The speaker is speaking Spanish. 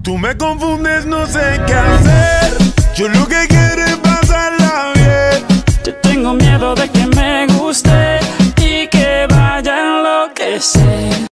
Tú me confundes, no sé qué hacer. Yo lo que quiero es pasarla bien. Yo tengo miedo de que me guste.